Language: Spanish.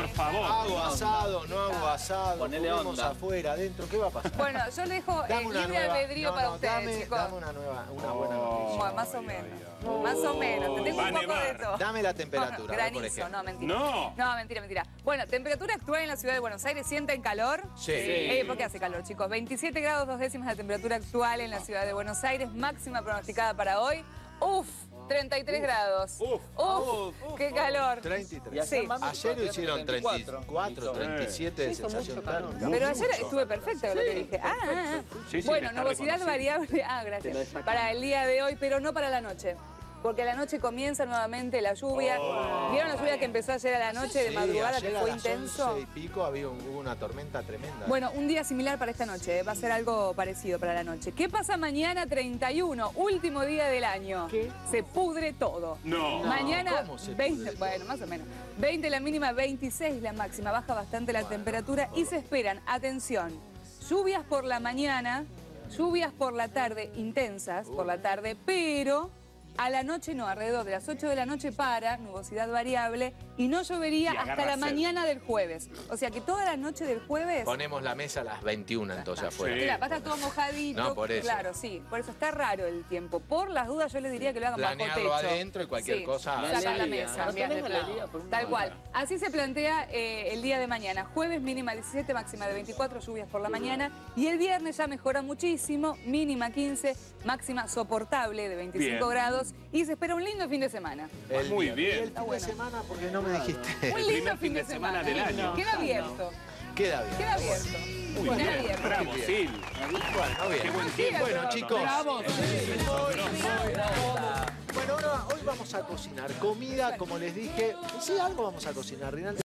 favor. Hago asado, no hago asado, Ponele comemos onda. afuera, adentro, ¿qué va a pasar? Bueno, yo le dejo Dame una libre nueva- albedrío para ustedes, dame, chicos. Dame una buena noticia. Bueno, más o menos. Más o menos. Te tengo Va a un poco de nevar. todo. Dame la temperatura, a ver, por Granizo, ejemplo. no, mentira. No. No, mentira. Bueno, temperatura actual en la ciudad de Buenos Aires. ¿Sienten calor? Sí. ¿Por qué hace calor, chicos? 27 grados 2 décimas la temperatura actual en la ciudad de Buenos Aires. Máxima pronosticada para hoy. Uf, 33 grados. Uf, qué calor. 33. Sí. Ayer hicieron 34, 37 de sensación térmica. Pero ayer estuve perfecta con lo que dije. Sí, sí, Bueno, está nubosidad reconocido. variable. Gracias. Para el día de hoy, pero no para la noche. Porque a la noche comienza nuevamente la lluvia. ¿Vieron la lluvia que empezó ayer a la noche de Sí, madrugada, ayer que a fue las intenso? 11 y pico hubo una tormenta tremenda. Bueno, un día similar para esta noche. Va a ser algo parecido para la noche. ¿Qué pasa mañana 31? Último día del año. ¿Qué? Se pudre todo. No. Mañana ¿cómo se 20, pudre bueno, más o menos. 20 la mínima, 26 la máxima. Baja bastante la temperatura y se esperan, atención, lluvias por la mañana, lluvias por la tarde, intensas por la tarde, pero a la noche no, alrededor de las 8 de la noche para, nubosidad variable, y no llovería Y agarra hasta la sed. mañana del jueves. O sea que toda la noche del jueves... Ponemos la mesa a las 21 entonces afuera. Mira, va a estar todo mojadito. No, por eso. Claro, sí. Por eso está raro el tiempo. Por las dudas yo les diría que lo hagan bajo Planearlo techo. adentro y cualquier Sí, cosa. sacar la Sí. mesa, No cambiar de tenés plano. galería por una Tal hora. cual. Así se plantea el día de mañana. Jueves mínima 17, máxima de 24, lluvias por la mañana. Y el viernes ya mejora muchísimo, mínima 15, máxima soportable de 25 Bien. grados. Y se espera un lindo fin de semana. Muy ¿Y bien. el fin bueno. de semana? Porque no me dijiste. Un El lindo primer fin de semana del año. Queda abierto. Queda bien. Queda abierto. Muy Queda bien. abierto. Bravo, Bien. Sil. Bueno, bien. Qué buen tiempo. Bueno, chicos. Bravo. Bueno, ahora hoy vamos a cocinar comida, como les dije. Sí, algo vamos a cocinar, Rinaldi.